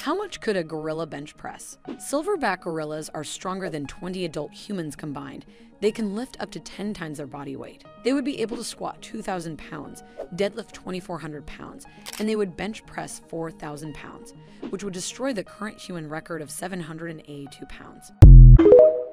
How much could a gorilla bench press? Silverback gorillas are stronger than 20 adult humans combined. They can lift up to 10 times their body weight. They would be able to squat 2,000 pounds, deadlift 2,400 pounds, and they would bench press 4,000 pounds, which would destroy the current human record of 782 pounds.